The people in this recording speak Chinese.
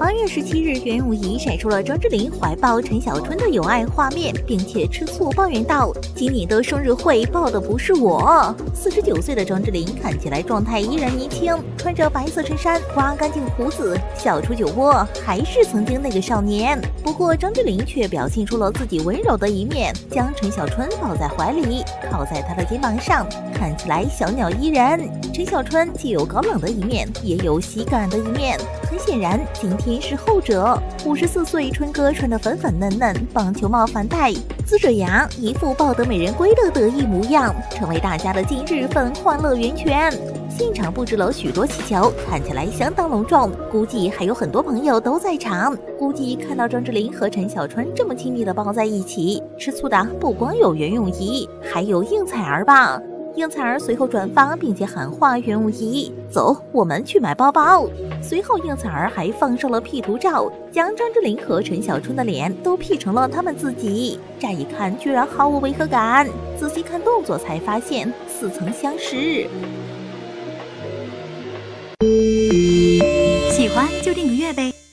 8月17日，袁咏仪晒出了张智霖怀抱陈小春的有爱画面，并且吃醋抱怨道：“今年的生日会抱的不是我。”49岁的张智霖看起来状态依然年轻，穿着白色衬衫，刮干净胡子，笑出酒窝，还是曾经那个少年。不过张智霖却表现出了自己温柔的一面，将陈小春抱在怀里，靠在他的肩膀上，看起来小鸟依人。陈小春既有高冷的一面，也有喜感的一面。很显然，今天是后者。54岁春哥穿得粉粉嫩嫩，棒球帽反戴，呲着牙，一副抱得美人归的得意模样，成为大家的今日份欢乐源泉。现场布置了许多气球，看起来相当隆重，估计还有很多朋友都在场。估计看到张智霖和陈小春这么亲密的抱在一起，吃醋的不光有袁咏仪，还有应采儿吧。应采儿随后转发并且喊话袁咏仪：“走，我们去买包包。”随后应采儿还放上了 P 图照，将张智霖和陈小春的脸都 P 成了他们自己，乍一看居然毫无违和感，仔细看动作才发现似曾相识。 喜欢就订个阅呗。